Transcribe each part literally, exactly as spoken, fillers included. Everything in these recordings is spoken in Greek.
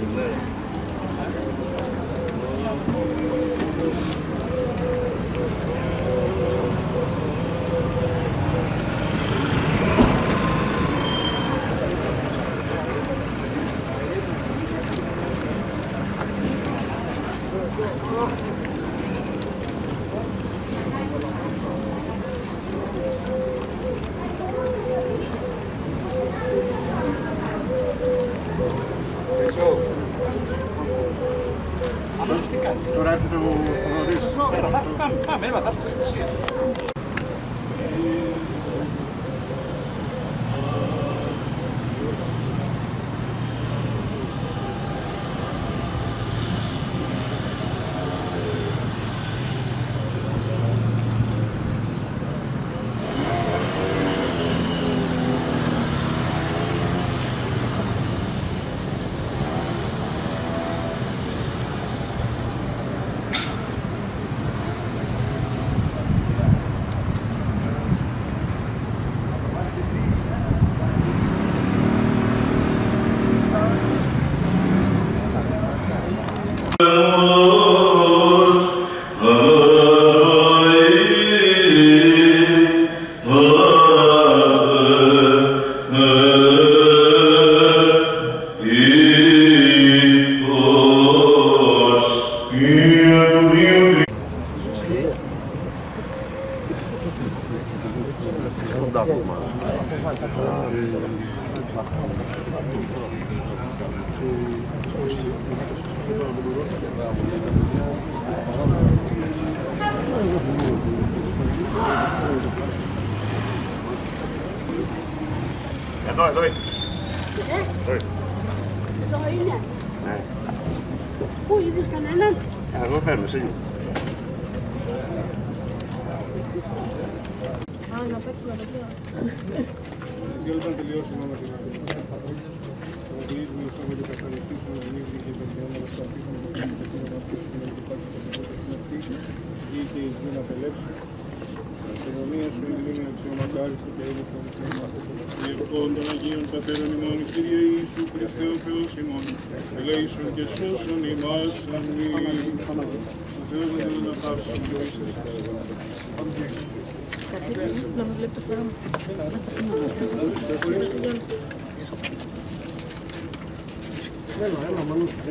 Τώρα έρχεται ο Θοδωρής. Πάμε, πάμε, έλα, θα έρθει εσύ. Εδώ, εδώ είναι. Εδώ είναι. Ναι. Πού είδες κανέναν? Εγώ φέρνω, εσύ. Α, να παίξουμε από εδώ. Δύο λεπτά τελειώσουμε με την αγωγή. Θα βοηθήσουμε στο να κατανοηθήσουμε την ίδια και τα πιάματα στα πίσματα και τα πιάματα που έχουν υπάρχει στην αρχή ή και η ζωή να απελέψει. Η κοινωνία σου είναι δίνει αξιομακάριστη και είναι στον Ιερκόν των Αγίων Πατέρων ημών, Κύριε Ιησού Χριστέ ο Θεός ημών, ελέησον και σώσον ημάς, αμήν. Ο Θεός να δίνει να πάψουν και ο Ιησούς. Να με βλέπει το φορά μου. Έλα, έλα, μάλλον σου.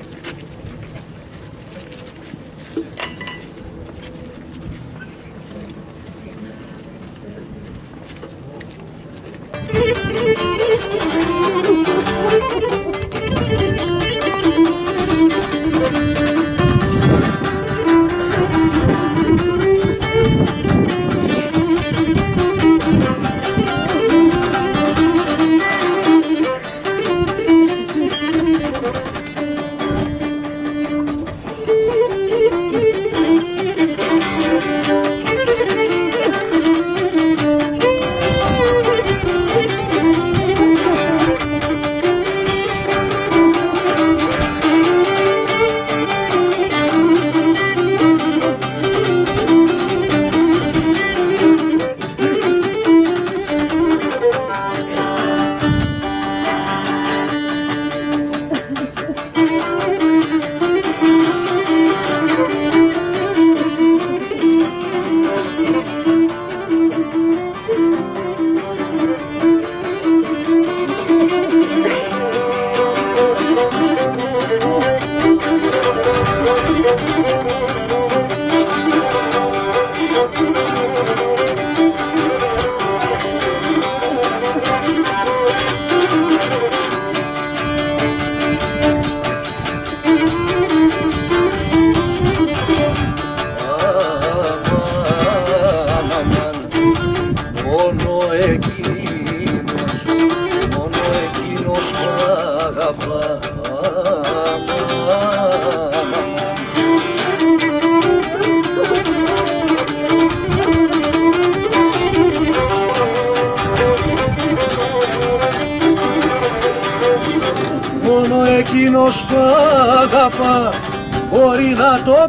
Εκείνος που αγαπά μπορεί να το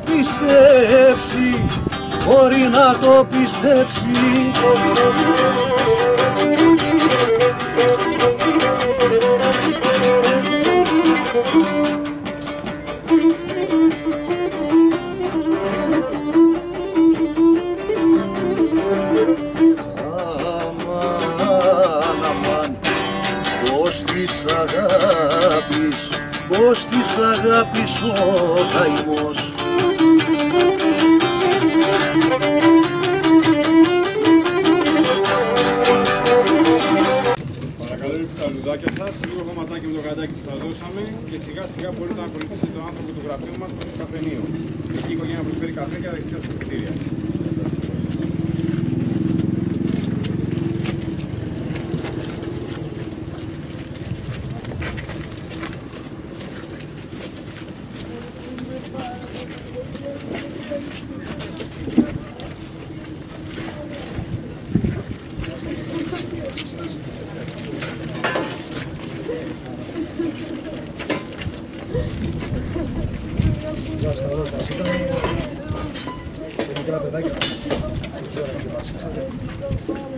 πιστέψει, μπορεί να το πιστέψει. της αγάπης, πως της αγάπης ο καημός. Παρακαλώ λίγο τα λουδάκια σας, λίγο γαματάκι με το γαντάκι που θα δώσαμε και σιγά σιγά μπορείτε να ακολουθήσετε τον άνθρωπο του γραφείου μας προς το καφενείο. Εκεί η οικογένεια προσφέρει καφέ και αδεχτικά στα κτίρια. Μικρά παιδάκια.